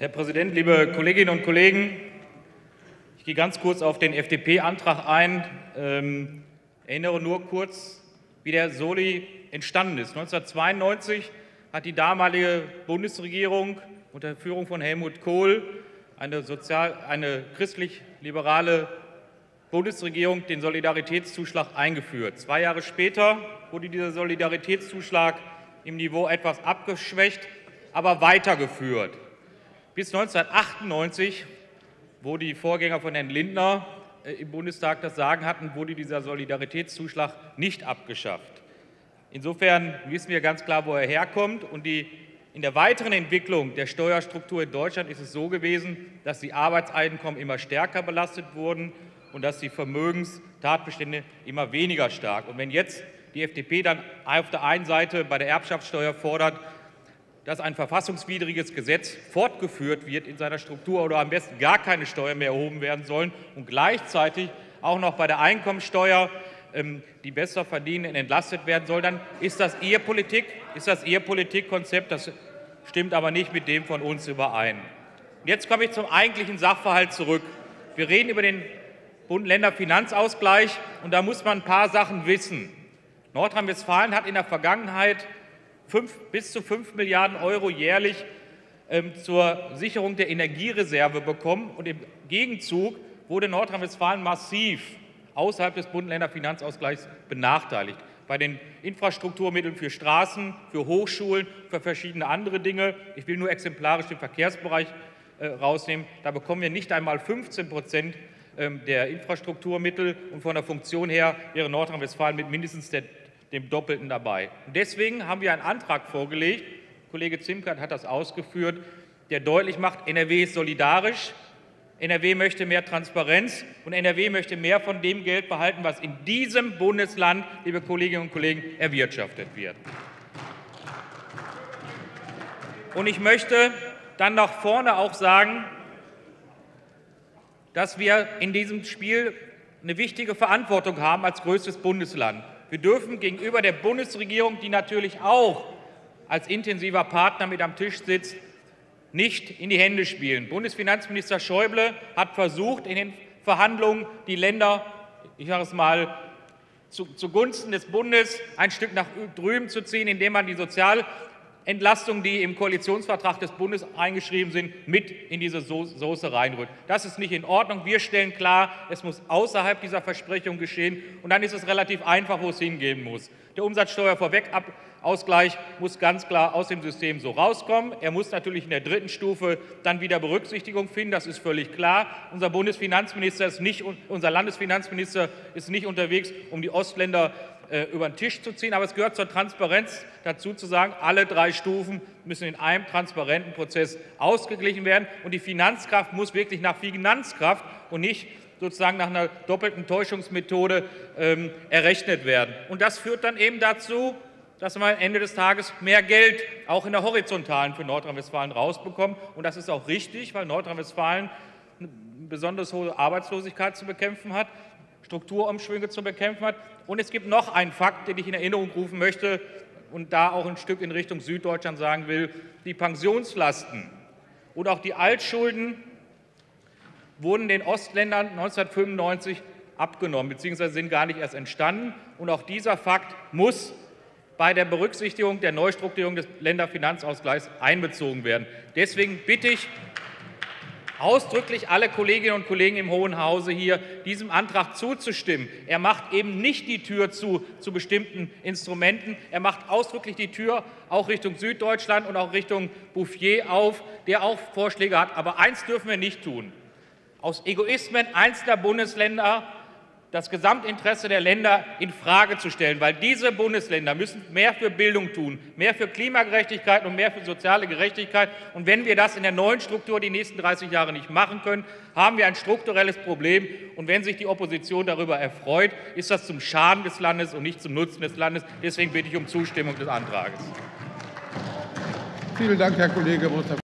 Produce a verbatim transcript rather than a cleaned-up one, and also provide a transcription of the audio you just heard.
Herr Präsident, liebe Kolleginnen und Kollegen! Ich gehe ganz kurz auf den F D P-Antrag ein. Ähm, erinnere nur kurz, wie der Soli entstanden ist. neunzehnhundertzweiundneunzig hat die damalige Bundesregierung unter Führung von Helmut Kohl, eine, sozial, eine christlich-liberale Bundesregierung, den Solidaritätszuschlag eingeführt. Zwei Jahre später wurde dieser Solidaritätszuschlag im Niveau etwas abgeschwächt, aber weitergeführt. Bis neunzehnhundertachtundneunzig, wo die Vorgänger von Herrn Lindner im Bundestag das Sagen hatten, wurde dieser Solidaritätszuschlag nicht abgeschafft. Insofern wissen wir ganz klar, wo er herkommt. Und die, in der weiteren Entwicklung der Steuerstruktur in Deutschland ist es so gewesen, dass die Arbeitseinkommen immer stärker belastet wurden und dass die Vermögenstatbestände immer weniger stark. Und wenn jetzt die F D P dann auf der einen Seite bei der Erbschaftssteuer fordert, dass ein verfassungswidriges Gesetz fortgeführt wird in seiner Struktur oder am besten gar keine Steuern mehr erhoben werden sollen und gleichzeitig auch noch bei der Einkommensteuer ähm, die Besserverdienenden entlastet werden soll, dann ist das ihr Politik, ist das ihr Politikkonzept. Das stimmt aber nicht mit dem von uns überein. Und jetzt komme ich zum eigentlichen Sachverhalt zurück. Wir reden über den Bund-Länder-Finanzausgleich, und da muss man ein paar Sachen wissen. Nordrhein-Westfalen hat in der Vergangenheit Fünf, bis zu fünf Milliarden Euro jährlich ähm, zur Sicherung der Energiereserve bekommen. Und im Gegenzug wurde Nordrhein-Westfalen massiv außerhalb des Bund-Länder-Finanzausgleichs benachteiligt. Bei den Infrastrukturmitteln für Straßen, für Hochschulen, für verschiedene andere Dinge. Ich will nur exemplarisch den Verkehrsbereich äh, rausnehmen. Da bekommen wir nicht einmal fünfzehn Prozent ähm, der Infrastrukturmittel. Und von der Funktion her wäre Nordrhein-Westfalen mit mindestens der dem Doppelten dabei. Und deswegen haben wir einen Antrag vorgelegt, Kollege Zimkat hat das ausgeführt, der deutlich macht, N R W ist solidarisch, N R W möchte mehr Transparenz und N R W möchte mehr von dem Geld behalten, was in diesem Bundesland, liebe Kolleginnen und Kollegen, erwirtschaftet wird. Und ich möchte dann nach vorne auch sagen, dass wir in diesem Spiel eine wichtige Verantwortung haben als größtes Bundesland. Wir dürfen gegenüber der Bundesregierung, die natürlich auch als intensiver Partner mit am Tisch sitzt, nicht in die Hände spielen. Bundesfinanzminister Schäuble hat versucht, in den Verhandlungen die Länder, ich sage es mal, zu, zugunsten des Bundes ein Stück nach drüben zu ziehen, indem man die Sozialentlastungen, die im Koalitionsvertrag des Bundes eingeschrieben sind, mit in diese Soße reinrückt. Das ist nicht in Ordnung. Wir stellen klar, es muss außerhalb dieser Versprechung geschehen. Und dann ist es relativ einfach, wo es hingehen muss. Der Umsatzsteuervorwegausgleich muss ganz klar aus dem System so rauskommen. Er muss natürlich in der dritten Stufe dann wieder Berücksichtigung finden. Das ist völlig klar. Unser Bundesfinanzminister ist nicht, unser Landesfinanzminister ist nicht unterwegs, um die Ostländer über den Tisch zu ziehen. Aber es gehört zur Transparenz dazu zu sagen, alle drei Stufen müssen in einem transparenten Prozess ausgeglichen werden. Und die Finanzkraft muss wirklich nach Finanzkraft und nicht sozusagen nach einer doppelten Täuschungsmethode ähm, errechnet werden. Und das führt dann eben dazu, dass man am Ende des Tages mehr Geld auch in der Horizontalen für Nordrhein-Westfalen rausbekommt. Und das ist auch richtig, weil Nordrhein-Westfalen eine besonders hohe Arbeitslosigkeit zu bekämpfen hat, Strukturumschwünge zu bekämpfen hat. Und es gibt noch einen Fakt, den ich in Erinnerung rufen möchte und da auch ein Stück in Richtung Süddeutschland sagen will. Die Pensionslasten und auch die Altschulden wurden den Ostländern neunzehnhundertfünfundneunzig abgenommen, beziehungsweise sind gar nicht erst entstanden. Und auch dieser Fakt muss bei der Berücksichtigung der Neustrukturierung des Länderfinanzausgleichs einbezogen werden. Deswegen bitte ich ausdrücklich alle Kolleginnen und Kollegen im Hohen Hause hier, diesem Antrag zuzustimmen. Er macht eben nicht die Tür zu, zu bestimmten Instrumenten. Er macht ausdrücklich die Tür auch Richtung Süddeutschland und auch Richtung Bouffier auf, der auch Vorschläge hat. Aber eins dürfen wir nicht tun: Aus Egoismen einzelner Bundesländer das Gesamtinteresse der Länder infrage zu stellen, weil diese Bundesländer müssen mehr für Bildung tun, mehr für Klimagerechtigkeit und mehr für soziale Gerechtigkeit. Und wenn wir das in der neuen Struktur die nächsten dreißig Jahre nicht machen können, haben wir ein strukturelles Problem. Und wenn sich die Opposition darüber erfreut, ist das zum Schaden des Landes und nicht zum Nutzen des Landes. Deswegen bitte ich um Zustimmung des Antrags. Vielen Dank, Herr Kollege Mustafa.